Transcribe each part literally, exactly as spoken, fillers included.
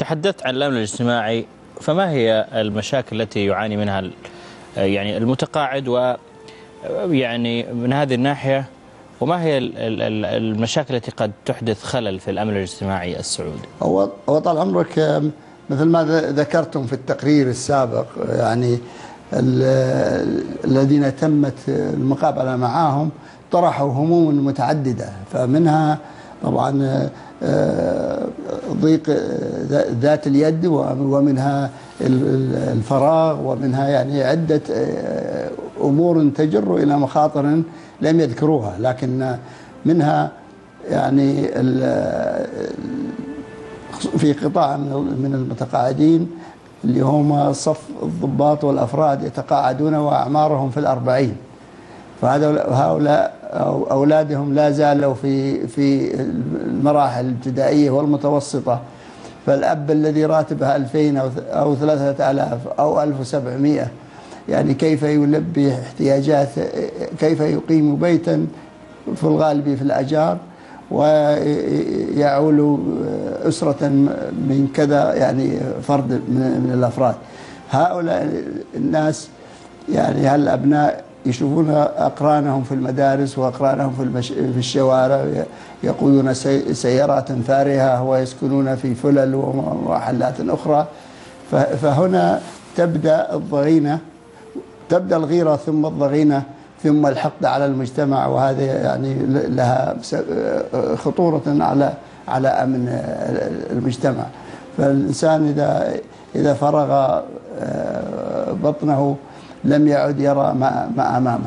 تحدثت عن الأمن الاجتماعي، فما هي المشاكل التي يعاني منها يعني المتقاعد، و يعني من هذه الناحية، وما هي المشاكل التي قد تحدث خلل في الأمن الاجتماعي السعودي؟ هو طال عمرك مثل ما ذكرتم في التقرير السابق، يعني الذين تمت المقابلة معهم طرحوا هموم متعددة، فمنها طبعا ضيق ذات اليد، ومنها الفراغ، ومنها يعني عدة أمور تجر إلى مخاطر لم يذكروها، لكن منها يعني في قطاع من المتقاعدين اللي هم صف الضباط والأفراد يتقاعدون وأعمارهم في الأربعين، فهؤلاء أولادهم لا زالوا في في المراحل الابتدائية والمتوسطة، فالأب الذي راتبه ألفين أو ثلاثة آلاف أو ألف وسبعمائة يعني كيف يلبي احتياجات، كيف يقيم بيتا في الغالب في الأجار ويعول أسرة من كذا يعني فرد من الأفراد. هؤلاء الناس يعني هالأبناء يشوفون أقرانهم في المدارس وأقرانهم في, المش... في الشوارع يقودون سي... سيارات فارهة ويسكنون في فلل ومحلات أخرى، ف... فهنا تبدأ الضغينة، تبدأ الغيرة ثم الضغينة ثم الحقد على المجتمع، وهذا يعني لها خطورة على على أمن المجتمع. فالإنسان إذا إذا فرغ بطنه لم يعد يرى ما, ما أمامه.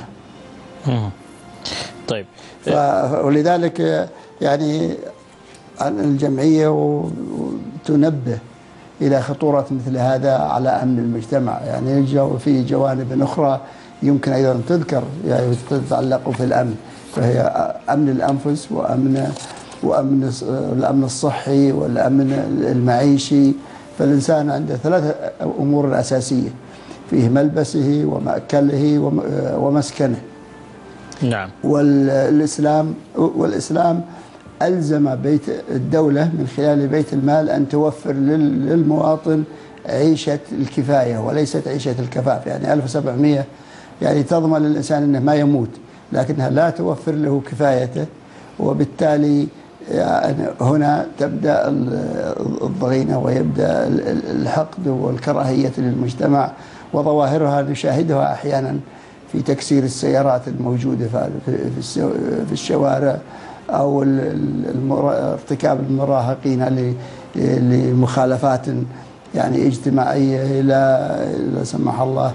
طيب، ولذلك يعني الجمعية تنبه إلى خطورة مثل هذا على أمن المجتمع. يعني في جوانب أخرى يمكن أيضا تذكر يعني تتعلق في الأمن، فهي أمن الأنفس وأمن وأمن الأمن الصحي والأمن المعيشي. فالإنسان عنده ثلاثة أمور أساسية، فيه ملبسه ومأكله ومسكنه. نعم. والإسلام والإسلام ألزم بيت الدولة من خلال بيت المال أن توفر للمواطن عيشة الكفاية وليست عيشة الكفاف. يعني ألف وسبعمائة يعني تضمن للإنسان أنه ما يموت، لكنها لا توفر له كفايته، وبالتالي يعني هنا تبدأ الضغينة ويبدأ الحقد والكراهية للمجتمع، وظواهرها نشاهدها أحيانا في تكسير السيارات الموجودة في الشوارع، أو ارتكاب المراهقين لمخالفات يعني اجتماعية إلى لا سمح الله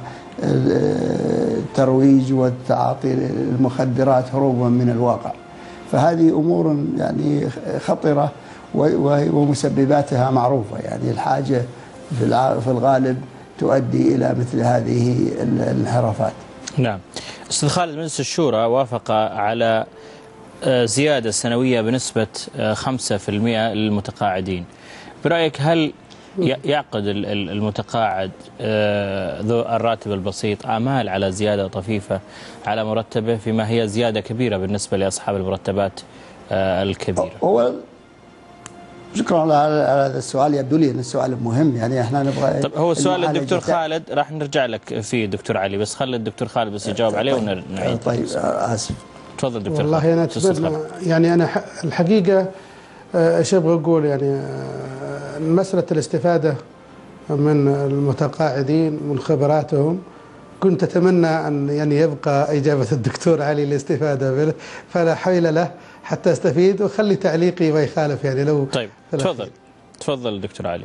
الترويج والتعاطي المخدرات هروبا من الواقع. فهذه أمور يعني خطرة ومسبباتها معروفة، يعني الحاجة في الغالب تؤدي إلى مثل هذه الانحرافات. نعم. أستاذ خالد، مجلس الشورى وافق على زيادة سنوية بنسبة خمسة بالمئة للمتقاعدين. برأيك هل يعقد المتقاعد ذو الراتب البسيط آمال على زيادة طفيفة على مرتبه، فيما هي زيادة كبيرة بالنسبة لأصحاب المرتبات الكبيرة؟ هو شكرا على هذا السؤال، يبدو لي أن السؤال مهم. يعني احنا نبغى. طب هو سؤال الدكتور خالد راح نرجع لك فيه دكتور علي، بس خلي الدكتور خالد بس يجاوب عليه ونعيد. طيب آسف. تفضل دكتور والله خالد. أنا أتمنى يعني أنا الحقيقة ايش ابغى اقول، يعني مسألة الاستفادة من المتقاعدين من خبراتهم، كنت اتمنى ان يعني يبقى اجابة الدكتور علي الاستفادة منه، فلا حيل له حتى استفيد، وخلي تعليقي ما يخالف يعني لو. طيب تفضل تفضل دكتور علي.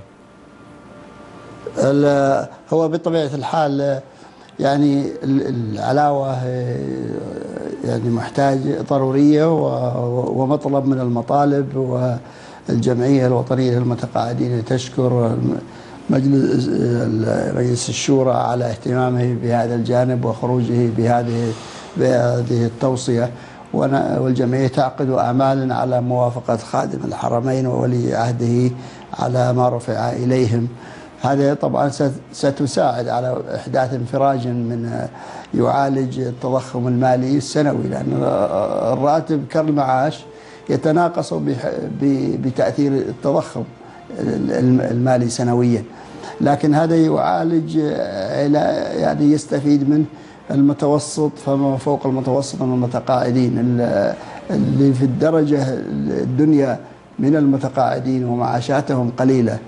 هو بطبيعة الحال يعني العلاوة يعني محتاج ضرورية ومطلب من المطالب، والجمعية الوطنية للمتقاعدين تشكر مجلس مجلس الشورى على اهتمامه بهذا الجانب وخروجه بهذه بهذه التوصية، والجمعية تعقد أعمالا على موافقة خادم الحرمين وولي عهده على ما رفع إليهم. هذا طبعا ستساعد على إحداث انفراج من يعالج التضخم المالي السنوي، لأن الراتب كالمعاش يتناقص بتأثير التضخم. المالي سنويا. لكن هذا يعالج إلى يعني يستفيد منه المتوسط فما فوق المتوسط من المتقاعدين اللي في الدرجة الدنيا من المتقاعدين ومعاشاتهم قليلة،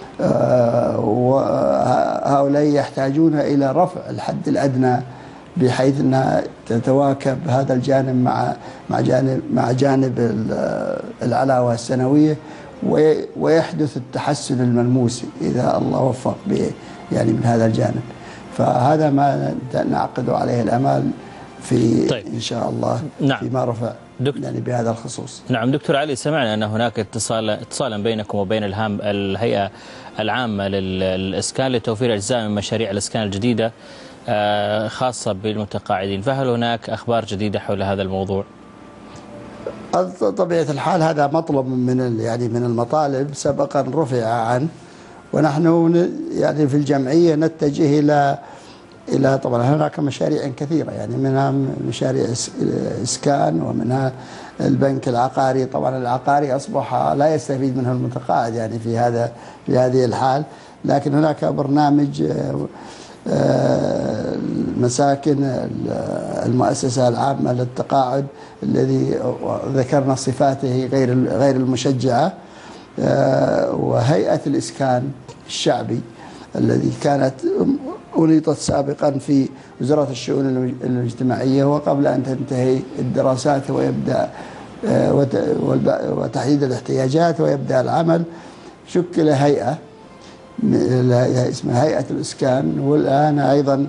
وهؤلاء يحتاجون إلى رفع الحد الأدنى بحيث أنها تتواكب هذا الجانب مع مع جانب مع جانب العلاوة السنوية، ويحدث التحسن الملموس إذا الله وفق يعني من هذا الجانب. فهذا ما نعقد عليه الأمال في طيب. إن شاء الله نعم. فيما رفع يعني بهذا الخصوص. نعم دكتور علي، سمعنا أن هناك اتصال اتصالا بينكم وبين الهام الهيئة العامة للإسكان لتوفير أجزاء من مشاريع الإسكان الجديدة خاصة بالمتقاعدين، فهل هناك أخبار جديدة حول هذا الموضوع؟ طبيعة الحال هذا مطلب من يعني من المطالب سبقا رفع عنه، ونحن يعني في الجمعية نتجه إلى إلى طبعا هناك مشاريع كثيرة، يعني منها مشاريع إسكان ومنها البنك العقاري. طبعا العقاري أصبح لا يستفيد منه المتقاعد يعني في هذا في هذه الحال، لكن هناك برنامج مساكن المؤسسة العامة للتقاعد الذي ذكرنا صفاته غير غير المشجعة، وهيئة الإسكان الشعبي الذي كانت أنيطت سابقا في وزارة الشؤون الاجتماعية، وقبل أن تنتهي الدراسات ويبدأ وتحديد الاحتياجات ويبدأ العمل، شكل هيئة اسمها هيئة الإسكان، والآن أيضا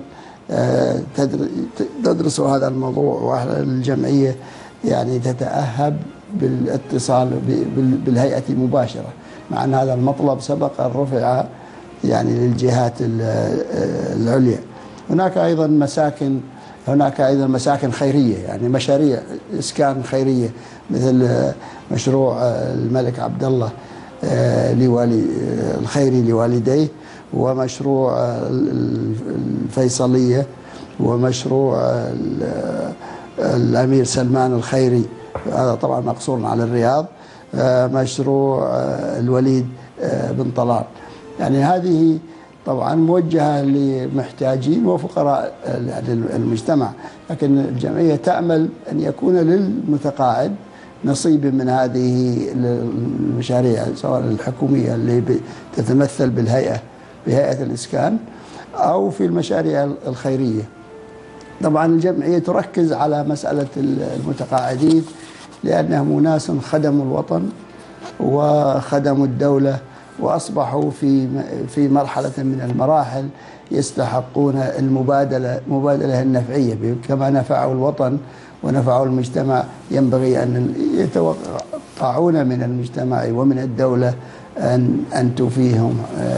تدرس هذا الموضوع، والجمعية يعني تتأهب بالاتصال بالهيئة مباشرة، مع أن هذا المطلب سبق الرفع يعني للجهات العليا. هناك أيضا مساكن هناك أيضا مساكن خيرية، يعني مشاريع إسكان خيرية مثل مشروع الملك عبد الله لوالي الخيري لوالديه، ومشروع الفيصلية، ومشروع الأمير سلمان الخيري، هذا طبعا مقصور على الرياض، مشروع الوليد بن طلال. يعني هذه طبعا موجهة لمحتاجين وفقراء المجتمع، لكن الجمعية تأمل أن يكون للمتقاعد نصيب من هذه المشاريع سواء الحكومية اللي تتمثل بالهيئة بهيئة الإسكان أو في المشاريع الخيرية. طبعا الجمعية تركز على مسألة المتقاعدين لأنهم ناس خدموا الوطن وخدموا الدولة، وأصبحوا في في مرحلة من المراحل يستحقون المبادلة مبادلة النفعية، كما نفعوا الوطن ونفعوا المجتمع ينبغي أن يتوقعون من المجتمع ومن الدولة أن أن توفيهم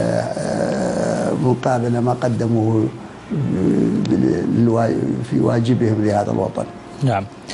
مقابل ما قدموه في واجبهم لهذا الوطن. نعم.